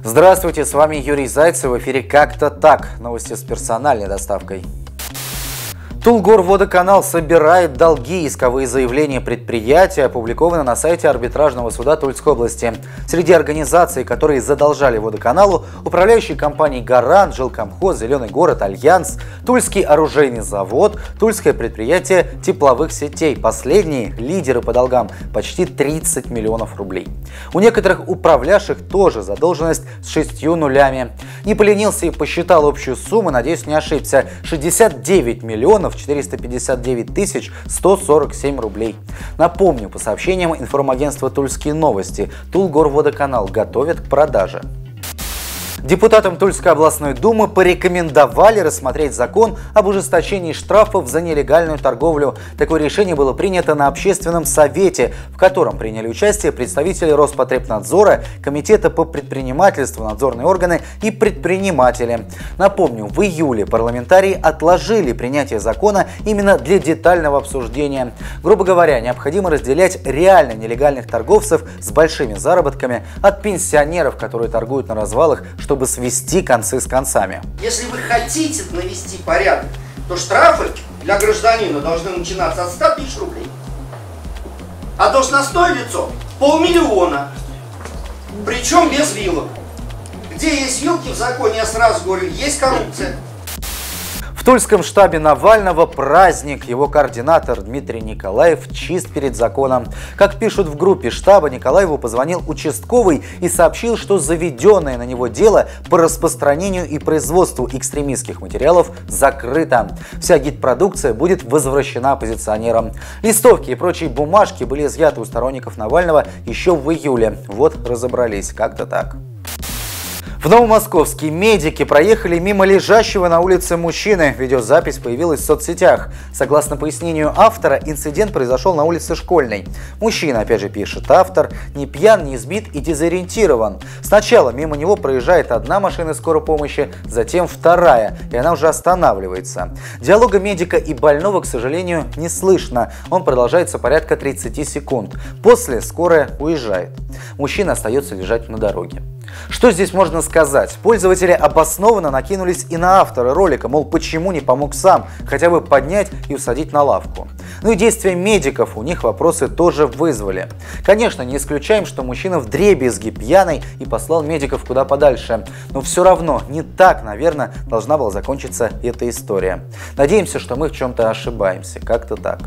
Здравствуйте, с вами Юрий Зайцев, в эфире «Как-то так». Новости с персональной доставкой. Тулгорводоканал собирает долги. Исковые заявления предприятия опубликованы на сайте арбитражного суда Тульской области. Среди организаций, которые задолжали водоканалу, управляющие компании «Гарант», «Жилкомхоз», «Зеленый город», «Альянс», Тульский оружейный завод, Тульское предприятие тепловых сетей. Последние – лидеры по долгам – почти 30 миллионов рублей. У некоторых управляющих тоже задолженность с 6 нулями. Не поленился и посчитал общую сумму, надеюсь, не ошибся – 69 миллионов 459 тысяч 147 рублей. Напомню, по сообщениям информагентства «Тульские новости», Тулгорводоканал готовят к продаже. Депутатам Тульской областной думы порекомендовали рассмотреть закон об ужесточении штрафов за нелегальную торговлю. Такое решение было принято на общественном совете, в котором приняли участие представители Роспотребнадзора, Комитета по предпринимательству, надзорные органы и предприниматели. Напомню, в июле парламентарии отложили принятие закона именно для детального обсуждения. Грубо говоря, необходимо разделять реально нелегальных торговцев с большими заработками от пенсионеров, которые торгуют на развалах, чтобы свести концы с концами. Если вы хотите навести порядок, то штрафы для гражданина должны начинаться от 100 тысяч рублей. А должностное лицо – 500 000. Причем без вилок. Где есть вилки в законе, я сразу говорю, есть коррупция. В Тульском штабе Навального праздник. Его координатор Дмитрий Николаев чист перед законом. Как пишут в группе штаба, Николаеву позвонил участковый и сообщил, что заведенное на него дело по распространению и производству экстремистских материалов закрыто. Вся гид-продукция будет возвращена оппозиционерам. Листовки и прочие бумажки были изъяты у сторонников Навального еще в июле. Вот разобрались, как-то так. В Новомосковске медики проехали мимо лежащего на улице мужчины. Видеозапись появилась в соцсетях. Согласно пояснению автора, инцидент произошел на улице Школьной. Мужчина, опять же пишет автор, не пьян, не сбит и дезориентирован. Сначала мимо него проезжает одна машина скорой помощи, затем вторая, и она уже останавливается. Диалога медика и больного, к сожалению, не слышно. Он продолжается порядка 30 секунд. После скорая уезжает. Мужчина остается лежать на дороге. Что здесь можно сказать? Пользователи обоснованно накинулись и на автора ролика, мол, почему не помог сам, хотя бы поднять и усадить на лавку. Ну и действия медиков у них вопросы тоже вызвали. Конечно, не исключаем, что мужчина вдребезги пьяный и послал медиков куда подальше. Но все равно не так, наверное, должна была закончиться эта история. Надеемся, что мы в чем-то ошибаемся. Как-то так.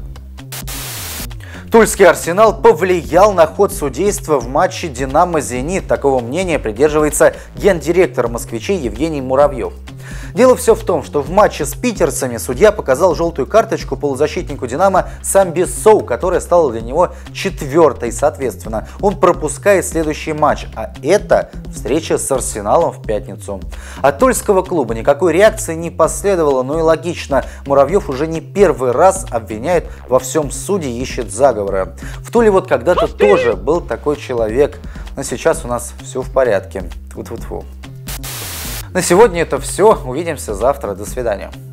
Тульский Арсенал повлиял на ход судейства в матче «Динамо-Зенит». Такого мнения придерживается гендиректор «Москвичей» Евгений Муравьев. Дело все в том, что в матче с питерцами судья показал желтую карточку полузащитнику «Динамо» Самби Соу, которая стала для него 4-й. Соответственно, он пропускает следующий матч, а это встреча с Арсеналом в пятницу. От тульского клуба никакой реакции не последовало, но и логично. Муравьев уже не первый раз обвиняет во всем судей и ищет заговора. В Туле вот когда-то тоже был такой человек, но сейчас у нас все в порядке. Тьфу-тьфу-тьфу. На сегодня это все. Увидимся завтра. До свидания.